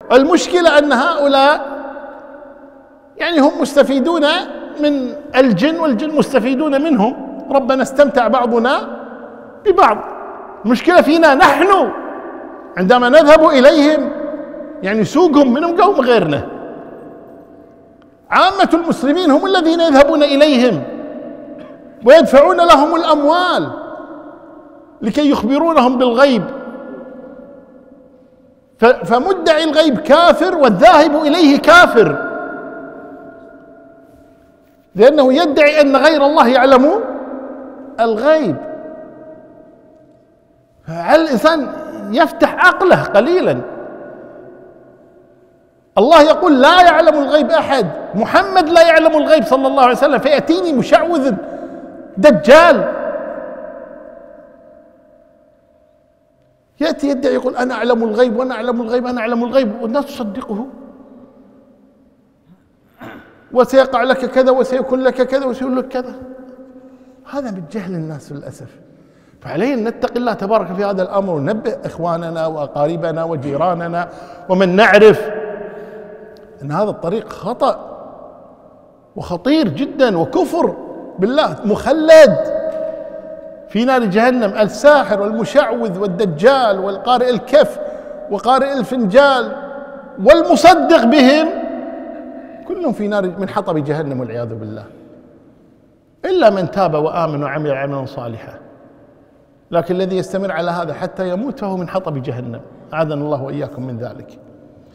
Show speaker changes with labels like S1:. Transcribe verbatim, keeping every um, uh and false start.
S1: المشكلة أن هؤلاء يعني هم مستفيدون من الجن والجن مستفيدون منهم، ربنا استمتع بعضنا ببعض. المشكلة فينا نحن عندما نذهب إليهم، يعني سوقهم منهم قوم غيرنا. عامة المسلمين هم الذين يذهبون إليهم ويدفعون لهم الأموال لكي يخبرونهم بالغيب، فمدعي الغيب كافر والذاهب إليه كافر، لأنه يدعي أن غير الله يعلم الغيب. فعلى الإنسان يفتح عقله قليلا. الله يقول لا يعلم الغيب أحد، محمد لا يعلم الغيب صلى الله عليه وسلم، فيأتيني مشعوذ دجال يأتي يدعي يقول أنا أعلم الغيب وأنا أعلم الغيب أنا أعلم الغيب، والناس تصدقه، وسيقع لك كذا وسيكون لك كذا وسيكون لك كذا. هذا من جهل الناس للأسف. فعلينا أن نتقي الله تبارك في هذا الأمر، وننبه إخواننا وأقاربنا وجيراننا ومن نعرف أن هذا الطريق خطأ وخطير جدا وكفر بالله مخلد في نار جهنم. الساحر والمشعوذ والدجال والقارئ الكف وقارئ الفنجال والمصدق بهم كلهم في نار من حطب جهنم والعياذ بالله، إلا من تاب وآمن وعمل عملا صالحا. لكن الذي يستمر على هذا حتى يموت فهو من حطب جهنم، أعاذنا الله وإياكم من ذلك.